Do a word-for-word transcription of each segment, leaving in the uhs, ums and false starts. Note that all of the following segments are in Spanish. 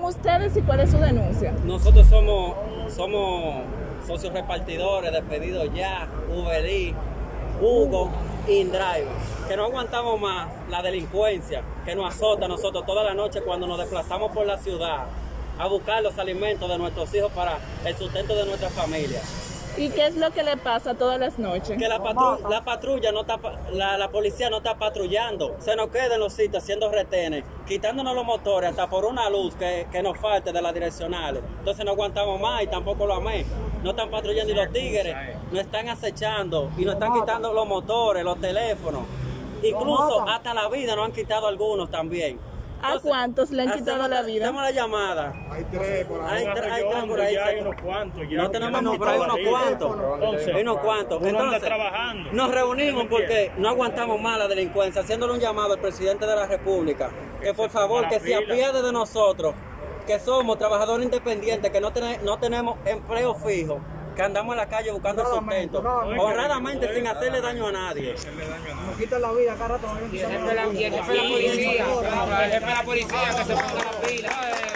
ustedes y cuál es su denuncia? Nosotros somos, somos socios repartidores de Pedido Ya, Uber Eats, Hugo, InDrive, que no aguantamos más la delincuencia que nos azota a nosotros toda la noche cuando nos desplazamos por la ciudad a buscar los alimentos de nuestros hijos para el sustento de nuestra familia. ¿Y qué es lo que le pasa todas las noches? Que la, patru la patrulla no está, la, la policía no está patrullando, se nos queda en los sitios haciendo retenes, quitándonos los motores hasta por una luz que, que nos falte de las direccionales. Entonces no aguantamos más y tampoco lo amé. No están patrullando y los tigres nos están acechando y nos están quitando los motores, los teléfonos. Incluso hasta la vida nos han quitado algunos también. ¿A cuántos le han quitado la vida? Hacemos la llamada. Hay tres por ahí. Hay tres, hay tres por ahí. Hay unos cuantos. Ya, no tenemos nombres, hay unos cuantos. Entonces, hay unos cuantos. Entonces, trabajando. Nos reunimos porque no aguantamos más la delincuencia, haciéndole un llamado al presidente de la República, que por favor, que se apiade de nosotros, que somos trabajadores independientes, que no, ten, no tenemos empleo fijo, que andamos en la calle buscando sustento, honradamente sin hacerle daño a nadie. Nos quitan la vida cada rato. Y el jefe de la, y el jefe de la policía, el jefe de la policía que se ponga la pila.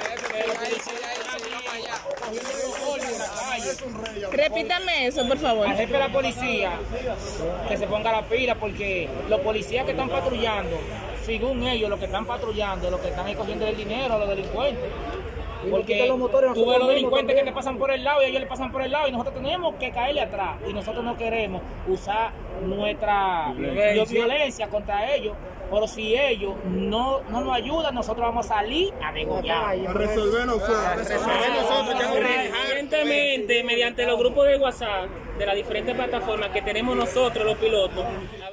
Repítame eso, por favor. Al jefe de la policía que se ponga la pila, porque los policías que están patrullando, según ellos, los que están patrullando, los que están cogiendo el dinero a los delincuentes. Porque tú ves los delincuentes que te pasan por el lado y ellos le pasan por el lado y nosotros tenemos que caerle atrás y nosotros no queremos usar nuestra violencia, violencia contra ellos, pero si ellos no, no nos ayudan, nosotros vamos a salir a negociar. A resolver nosotros. Recientemente, mediante los grupos de WhatsApp de las diferentes plataformas que tenemos nosotros los pilotos,